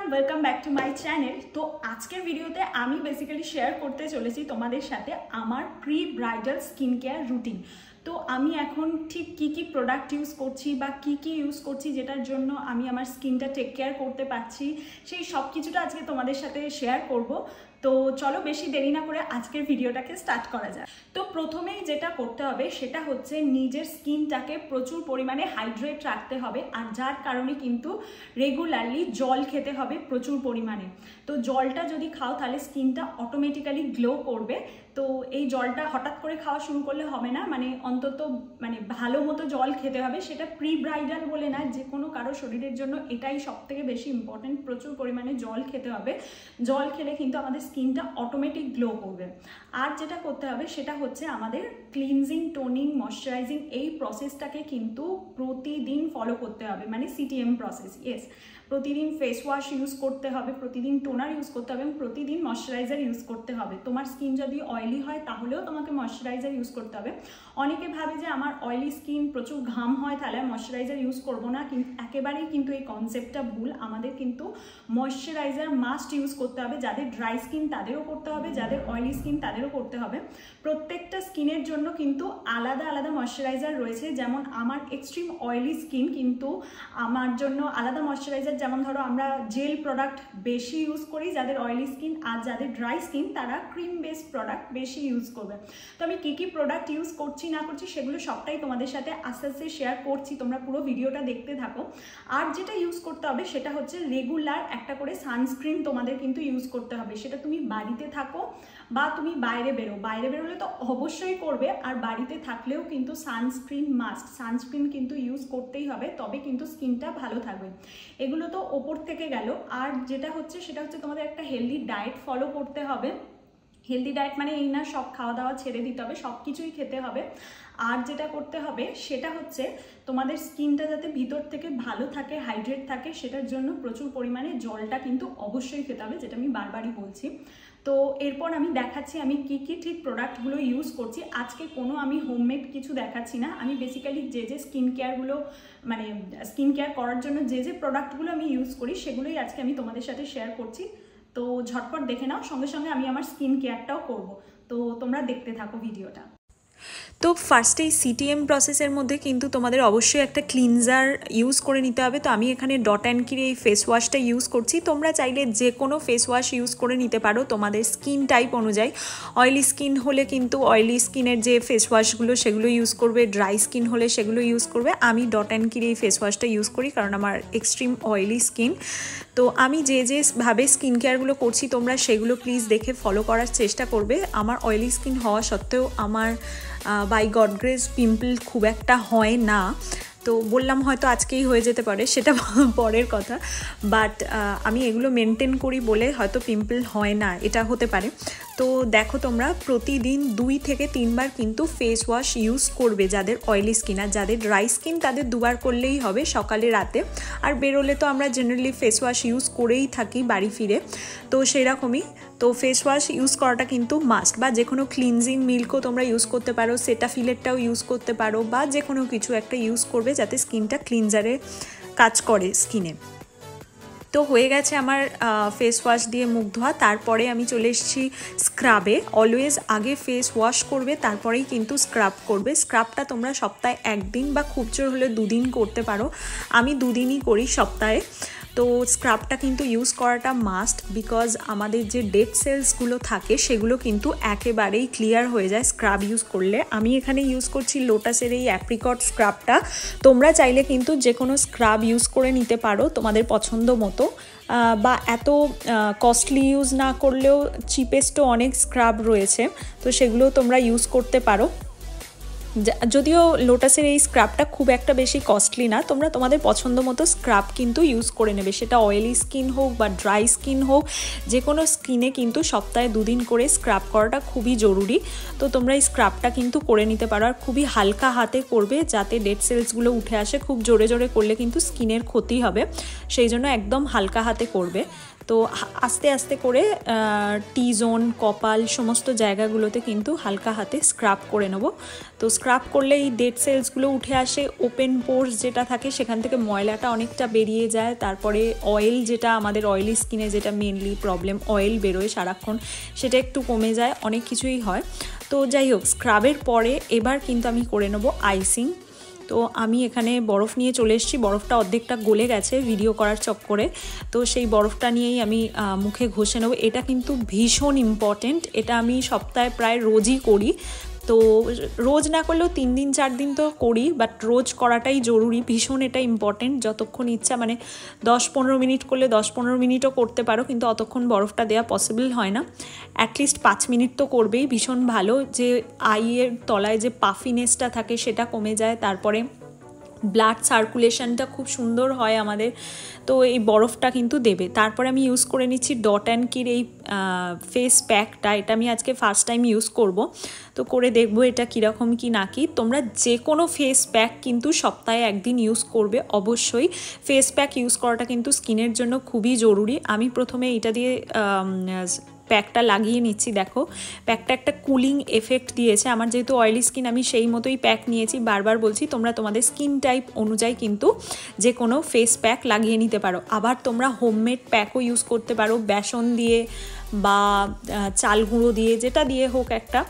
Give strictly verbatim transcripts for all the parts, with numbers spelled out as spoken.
Welcome back to my channel. तो आज के ভিডিওতে আমি বেসিক্যালি শেয়ার করতে চলেছি তোমাদের সাথে আমার pre bridal skin care routine. তো আমি এখন ঠিক কি কি প্রোডাক্ট ইউজ করছি বা কি কি ইউজ করছি যেটার জন্য আমি আমার স্কিনটা টেক কেয়ার করতে পারছি সেই সব কিছুটা আজকে তোমাদের সাথে শেয়ার করব। তো চলো বেশি দেরি না করে আজকের ভিডিওটাকে স্টার্ট করা যায়। তো প্রথমেই যেটা করতে হবে সেটা হচ্ছে নিজের স্কিনটাকে প্রচুর পরিমাণে হাইড্রেট রাখতে হবে, আর যার কারণে কিন্তু রেগুলারলি জল খেতে হবে প্রচুর পরিমাণে। তো জলটা যদি খাও তাহলে স্কিনটা অটোমেটিক্যালি গ্লো করবে। তো এই জলটা হঠাৎ করে খাওয়া শুরু করলে হবে না, মানে অন্তত মানে ভালো মতো জল খেতে হবে। সেটা প্রি ব্রাইডাল বলে না, যে কোনো কারো শরীরের জন্য এটাই সব থেকে বেশি ইম্পর্টেন্ট। প্রচুর পরিমাণে জল খেতে হবে। জল খেলে কিন্তু আমাদের স্কিনটা অটোমেটিক গ্লো করবে। আর যেটা করতে হবে সেটা হচ্ছে আমাদের ক্লিনজিং, টোনিং, ময়শ্চারাইজিং এই প্রসেসটাকে কিন্তু প্রতিদিন ফলো করতে হবে, মানে সিটিএম প্রসেস। ইয়েস, প্রতিদিন ফেস ওয়াশ ইউজ করতে হবে, প্রতিদিন টোনার ইউজ করতে হবে এবং প্রতিদিন ময়শ্চারাইজার ইউজ করতে হবে। তোমার স্কিন যদি অয়েলি হয় তাহলেও তোমাকে ময়শ্চারাইজার ইউজ করতে হবে। অনেকে ভাবে যে আমার অয়েলি স্কিন, প্রচুর ঘাম হয়, তাহলে ময়শ্চারাইজার ইউজ করব না, কিন্তু একেবারেই কিন্তু এই কনসেপ্টটা ভুল। আমাদের কিন্তু ময়শ্চারাইজার মাস্ট ইউজ করতে হবে। যাদের ড্রাই স্কিন তাদেরও করতে হবে, যাদের অয়েলি স্কিন তাদেরও করতে হবে। প্রত্যেকটা স্কিনের জন্য কিন্তু আলাদা আলাদা ময়শ্চারাইজার রয়েছে। যেমন আমার এক্সট্রিম অয়েলি স্কিন, কিন্তু আমার জন্য আলাদা ময়শ্চারাইজার, যেমন ধরো আমরা জেল প্রোডাক্ট বেশি ইউজ করি যাদের অয়েলি স্কিন, আর যাদের ড্রাই স্কিন তারা ক্রিম বেসড প্রোডাক্ট বেশি ইউজ করবে। তো আমি কী কী প্রোডাক্ট ইউজ করছি না করছি সেগুলো সবটাই তোমাদের সাথে আস্তে আস্তে শেয়ার করছি, তোমরা পুরো ভিডিওটা দেখতে থাকো। আর যেটা ইউজ করতে হবে সেটা হচ্ছে রেগুলার একটা করে সানস্ক্রিন তোমাদের কিন্তু ইউজ করতে হবে। সেটা তুমি বাড়িতে থাকো বা তুমি বাইরে বেরো, বাইরে বেরোলে তো অবশ্যই করবে, আর বাড়িতে থাকলেও কিন্তু সানস্ক্রিন মাস্ট। সানস্ক্রিন কিন্তু ইউজ করতেই হবে, তবে কিন্তু স্কিনটা ভালো থাকবে। এগুলো তো ওপর থেকে গেল। আর যেটা হচ্ছে সেটা হচ্ছে তোমাদের একটা হেলদি ডায়েট ফলো করতে হবে। হেলদি ডায়েট মানে এই না সব খাওয়া দাওয়া ছেড়ে দিতে হবে, সব কিছুই খেতে হবে। আর যেটা করতে হবে সেটা হচ্ছে তোমাদের স্কিনটা যাতে ভিতর থেকে ভালো থাকে, হাইড্রেট থাকে, সেটার জন্য প্রচুর পরিমাণে জলটা কিন্তু অবশ্যই খেতে হবে, যেটা আমি বারবারই বলছি। তো এরপর আমি দেখাচ্ছি আমি কি কি ঠিক প্রোডাক্টগুলো ইউজ করছি। আজকে কোনো আমি হোমমেড কিছু দেখাচ্ছি না, আমি বেসিক্যালি যে যে স্কিন কেয়ারগুলো মানে স্কিন কেয়ার করার জন্য যে যে প্রোডাক্টগুলো আমি ইউজ করি সেগুলোই আজকে আমি তোমাদের সাথে শেয়ার করছি। তো ঝটপট দেখে নাও, সঙ্গে সঙ্গে আমি আমার স্কিন কেয়ারটাও করব। তো তোমরা দেখতে থাকো ভিডিওটা। তো ফার্স্টেই সিটিএম প্রসেসের মধ্যে কিন্তু তোমাদের অবশ্যই একটা ক্লিনজার ইউজ করে নিতে হবে। তো আমি এখানে ডট অ্যান্ড কির এই ফেস ওয়াশটা ইউজ করছি। তোমরা চাইলে যে কোনো ফেস ওয়াশ ইউজ করে নিতে পারো তোমাদের স্কিন টাইপ অনুযায়ী। অয়েলি স্কিন হলে কিন্তু অয়েলি স্কিনের যে ফেস ওয়াশগুলো সেগুলো ইউজ করবে, ড্রাই স্কিন হলে সেগুলো ইউজ করবে। আমি ডট অ্যান্ড কির এই ফেস ওয়াশটা ইউজ করি কারণ আমার এক্সট্রিম অয়েলি স্কিন। তো আমি যে যেভাবে স্কিন কেয়ারগুলো করছি তোমরা সেগুলো প্লিজ দেখে ফলো করার চেষ্টা করবে। আমার অয়েলি স্কিন হওয়া সত্ত্বেও আমার বাই গড গ্রেস পিম্পল খুব একটা হয় না। তো বললাম হয়তো আজকেই হয়ে যেতে পারে, সেটা পরের কথা, বাট আমি এগুলো মেনটেন করি বলে হয়তো পিম্পল হয় না, এটা হতে পারে। তো দেখো তোমরা প্রতিদিন দুই থেকে তিনবার কিন্তু ফেস ওয়াশ ইউজ করবে যাদের অয়েলি স্কিন। আর যাদের ড্রাই স্কিন তাদের দুবার করলেই হবে, সকালে রাতে। আর বেরোলে তো আমরা জেনারেলি ফেস ওয়াশ ইউজ করেই থাকি বাড়ি ফিরে, তো সেরকমই। তো ফেস ওয়াশ ইউজ করাটা কিন্তু মাস্ট, বা যে কোনো ক্লিনজিং মিল্কও তোমরা ইউজ করতে পারো, সেটাফিলেরটাও ইউজ করতে পারো, বা যে কোনো কিছু একটা ইউজ করবে যাতে স্কিনটা ক্লিনজারে কাজ করে স্কিনে। তো হয়ে গেছে আমার ফেস ওয়াশ দিয়ে মুখ ধোয়া। তারপরে আমি চলে এসেছি স্ক্রাবে। অলওয়েজ আগে ফেস ওয়াশ করবে, তারপরেই কিন্তু স্ক্রাব করবে। স্ক্রাবটা তোমরা সপ্তাহে একদিন বা খুব জোর হলে দুদিন করতে পারো, আমি দুদিনই করি সপ্তাহে। তো স্ক্রাবটা কিন্তু ইউজ করাটা মাস্ট, বিকজ আমাদের যে ডেড সেলসগুলো থাকে সেগুলো কিন্তু একেবারেই ক্লিয়ার হয়ে যায় স্ক্রাব ইউজ করলে। আমি এখানে ইউজ করছি লোটাসের এই অ্যাপ্রিকট স্ক্রাবটা। তোমরা চাইলে কিন্তু যে কোনো স্ক্রাব ইউজ করে নিতে পারো তোমাদের পছন্দ মতো, বা এত কস্টলি ইউজ না করলেও চিপেস্টও অনেক স্ক্রাব রয়েছে, তো সেগুলো তোমরা ইউজ করতে পারো। যদিও লোটাসের এই স্ক্রাবটা খুব একটা বেশি কস্টলি না, তোমরা তোমাদের পছন্দ মতো স্ক্রাব কিন্তু ইউজ করে নেবে, সেটা অয়েলি স্কিন হোক বা ড্রাই স্কিন হোক, যে কোনো স্কিনে কিন্তু সপ্তাহে দুদিন করে স্ক্রাব করাটা খুবই জরুরি। তো তোমরা এই স্ক্রাবটা কিন্তু করে নিতে পারো, আর খুবই হালকা হাতে করবে যাতে ডেড সেলসগুলো উঠে আসে। খুব জোরে জোরে করলে কিন্তু স্কিনের ক্ষতি হবে, সেই জন্য একদম হালকা হাতে করবে। তো আস্তে আস্তে করে টি জোন, কপাল সমস্ত জায়গাগুলোতে কিন্তু হালকা হাতে স্ক্রাব করে নেব। তো স্ক্রাব করলে এই ডেড সেলসগুলো উঠে আসে, ওপেন পোর্স যেটা থাকে সেখান থেকে ময়লাটা অনেকটা বেরিয়ে যায়। তারপরে অয়েল, যেটা আমাদের অয়েলি স্কিনে যেটা মেনলি প্রবলেম, অয়েল বেরোয় সারাক্ষণ, সেটা একটু কমে যায়, অনেক কিছুই হয়। তো যাই হোক, স্ক্রাবের পরে এবার কিন্তু আমি করে নেব আইসিং। তো আমি এখানে বরফ নিয়ে চলে এসেছি, বরফটা অর্ধেকটা গলে গেছে ভিডিও করার চক্করে। তো সেই বরফটা নিয়েই আমি মুখে ঘষে নেব। এটা কিন্তু ভীষণ ইম্পর্টেন্ট, এটা আমি সপ্তাহে প্রায় রোজই করি। তো রোজ না করলেও তিন দিন চার দিন তো করি, বাট রোজ করাটাই জরুরি, ভীষণ এটা ইম্পর্টেন্ট। যতক্ষণ ইচ্ছা, মানে দশ পনেরো মিনিট করলে দশ পনেরো মিনিটও করতে পারো, কিন্তু অতক্ষণ বরফটা দেওয়া পসিবল হয় না। অ্যাটলিস্ট পাঁচ মিনিট তো করবেই, ভীষণ ভালো। যে আইয়ের তলায় যে পাফিনেসটা থাকে সেটা কমে যায়, তারপরে ব্লাড সার্কুলেশনটা খুব সুন্দর হয় আমাদের। তো এই বরফটা কিন্তু দেবে। তারপরে আমি ইউজ করে নিচ্ছি ডট অ্যান্ড কির এই ফেস প্যাকটা। এটা আমি আজকে ফার্স্ট টাইম ইউজ করব, তো করে দেখবো এটা কীরকম কি না কি। তোমরা যে কোনো ফেস প্যাক কিন্তু সপ্তাহে একদিন ইউজ করবে অবশ্যই। ফেস প্যাক ইউজ করাটা কিন্তু স্কিনের জন্য খুবই জরুরি। আমি প্রথমে এটা দিয়ে প্যাকটা লাগিয়ে নিচ্ছি। দেখো প্যাকটা একটা কুলিং এফেক্ট দিয়েছে। আমার যেহেতু অয়েলি স্কিন, আমি সেই মতোই প্যাক নিয়েছি। বারবার বলছি, তোমরা তোমাদের স্কিন টাইপ অনুযায়ী কিন্তু যে কোনো ফেস প্যাক লাগিয়ে নিতে পারো। আবার তোমরা হোমমেড প্যাকও ইউজ করতে পারো, বেসন দিয়ে বা চাল গুঁড়ো দিয়ে, যেটা দিয়ে হোক একটা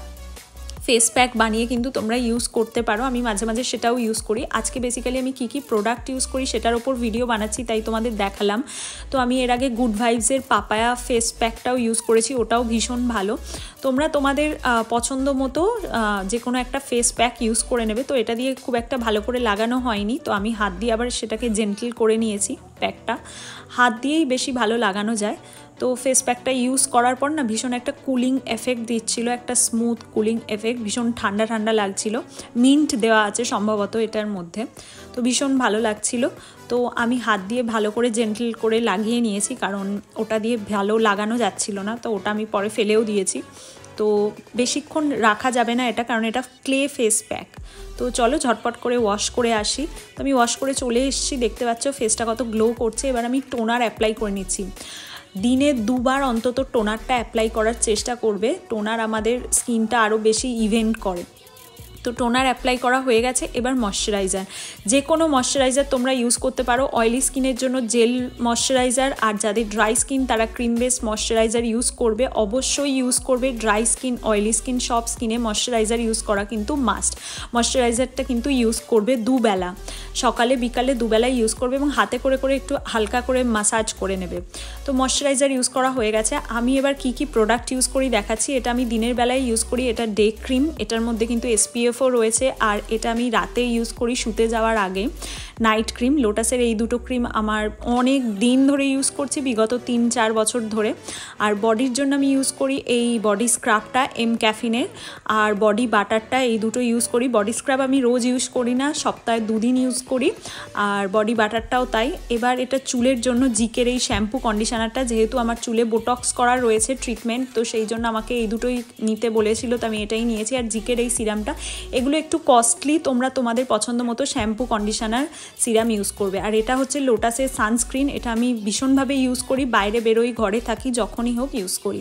ফেস প্যাক বানিয়ে কিন্তু তোমরা ইউজ করতে পারো। আমি মাঝে মাঝে সেটাও ইউজ করি। আজকে বেসিক্যালি আমি কী কী প্রোডাক্ট ইউজ করি সেটার ওপর ভিডিও বানাচ্ছি, তাই তোমাদের দেখালাম। তো আমি এর আগে গুড ভাইবসের পাপায়া ফেস প্যাকটাও ইউজ করেছি, ওটাও ভীষণ ভালো। তোমরা তোমাদের পছন্দ মতো যে কোনো একটা ফেস প্যাক ইউজ করে নেবে। তো এটা দিয়ে খুব একটা ভালো করে লাগানো হয়নি, তো আমি হাত দিয়ে আবার সেটাকে জেন্টল করে নিয়েছি। প্যাকটা হাত দিয়েই বেশি ভালো লাগানো যায়। তো ফেস প্যাকটা ইউজ করার পর না ভীষণ একটা কুলিং এফেক্ট দিচ্ছিল, একটা স্মুথ কুলিং এফেক্ট, ভীষণ ঠান্ডা ঠান্ডা লাগছিল। মিন্ট দেওয়া আছে সম্ভবত এটার মধ্যে, তো ভীষণ ভালো লাগছিল। তো আমি হাত দিয়ে ভালো করে জেন্টল করে লাগিয়ে নিয়েছি, কারণ ওটা দিয়ে ভালো লাগানো যাচ্ছিল না। তো ওটা আমি পরে ফেলেও দিয়েছি। তো বেশিক্ষণ রাখা যাবে না এটা, কারণ এটা ক্লে ফেস প্যাক। তো চলো ঝটপট করে ওয়াশ করে আসি। তো আমি ওয়াশ করে চলে এসেছি, দেখতে পাচ্ছ ফেসটা কত গ্লো করছে। এবার আমি টোনার অ্যাপ্লাই করে নিচ্ছি। দিনে দুবার অন্তত টোনারটা অ্যাপ্লাই করার চেষ্টা করবে। টোনার আমাদের স্কিনটা আরও বেশি ইভেন্ট করে। তো টোনার অ্যাপ্লাই করা হয়ে গেছে। এবার ময়শ্চারাইজার, যে কোনো ময়শ্চারাইজার তোমরা ইউজ করতে পারো। অয়েলি স্কিনের জন্য জেল ময়শ্চারাইজার, আর যাদের ড্রাই স্কিন তারা ক্রিম বেস ময়শ্চারাইজার ইউজ করবে। অবশ্যই ইউজ করবে। ড্রাই স্কিন, অয়েলি স্কিন সব স্কিনে ময়শ্চারাইজার ইউজ করা কিন্তু মাস্ট। ময়শ্চারাইজারটা কিন্তু ইউজ করবে দুবেলা, সকালে বিকালে দুবেলায় ইউজ করবে, এবং হাতে করে করে একটু হালকা করে মাসাজ করে নেবে। তো ময়শ্চারাইজার ইউজ করা হয়ে গেছে। আমি এবার কি কি প্রোডাক্ট ইউজ করি দেখাচ্ছি। এটা আমি দিনের বেলায় ইউজ করি, এটা ডে ক্রিম। এটার মধ্যে কিন্তু এসপিএফও রয়েছে, আর এটা আমি রাতে ইউজ করি শুতে যাওয়ার আগে। নাইট ক্রিম, লোটাসের এই দুটো ক্রিম আমার অনেক দিন ধরে ইউজ করছি, বিগত তিন চার বছর ধরে। আর বডির জন্য আমি ইউজ করি এই বডি স্ক্রাবটা এম ক্যাফিনের, আর বডি বাটারটা, এই দুটো ইউজ করি। বডি স্ক্রাব আমি রোজ ইউজ করি না, সপ্তাহে দুদিন ইউজ করি, আর বডি বাটারটাও তাই। এবার এটা চুলের জন্য জিকের এই শ্যাম্পু কন্ডিশনারটা, যেহেতু আমার চুলে বোটক্স করা রয়েছে ট্রিটমেন্ট, তো সেই জন্য আমাকে এই দুটোই নিতে বলেছিল, তো আমি এটাই নিয়েছি। আর জিকের এই সিরামটা, এগুলো একটু কস্টলি, তোমরা তোমাদের পছন্দ মতো শ্যাম্পু কন্ডিশনার সিরাম ইউজ করবে। আর এটা হচ্ছে লোটাসের সানস্ক্রিন, এটা আমি ভীষণভাবে ইউজ করি, বাইরে বেরোই, ঘরে থাকি, যখনই হোক ইউজ করি।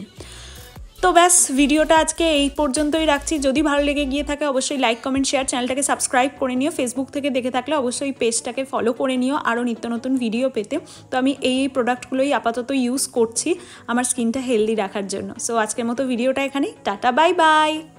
তো ব্যাস, ভিডিওটা আজকে এই পর্যন্তই রাখছি। যদি ভালো লেগে গিয়ে থাকে অবশ্যই লাইক কমেন্ট শেয়ার, চ্যানেলটাকে সাবস্ক্রাইব করে নিও। ফেসবুক থেকে দেখে থাকলে অবশ্যই পেজটাকে ফলো করে নিও আরও নিত্য নতুন ভিডিও পেতে। তো আমি এই এই প্রোডাক্টগুলোই আপাতত ইউজ করছি আমার স্কিনটা হেলদি রাখার জন্য। সো আজকের মতো ভিডিওটা এখানেই, টাটা, বাই বাই।